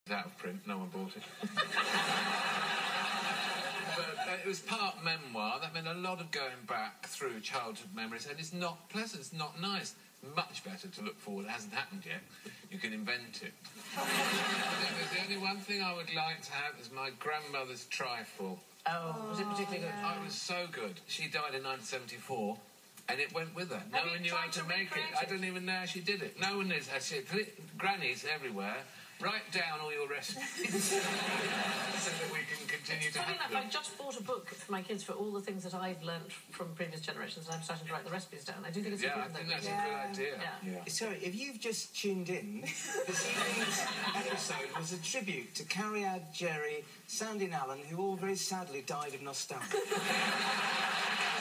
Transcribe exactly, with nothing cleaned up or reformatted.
out of print, no one bought it. But it was part memoir. That meant a lot of going back through childhood memories, and it's not pleasant, it's not nice. It's much better to look forward. It hasn't happened yet. You can invent it. The only one thing I would like to have is my grandmother's trifle. Oh, was it particularly good? Oh, it was so good. She died in nineteen seventy-four, and it went with her. Have no you one knew tried how to to make it. recreate I it? don't even know how she did it. No one knows how she did it. Grannies everywhere. Write down all your recipes so that we can continue to Funny have enough, them. I just bought a book for my kids for all the things that I've learnt from previous generations, and I'm starting to write the recipes down. I do think it's Yeah, I important. think though. that's Yeah. a good idea. Yeah. Yeah. Sorry, if you've just tuned in, this evening's episode was a tribute to Carrie Ad, Jerry, Sandy and Alan, who all very sadly died of nostalgia.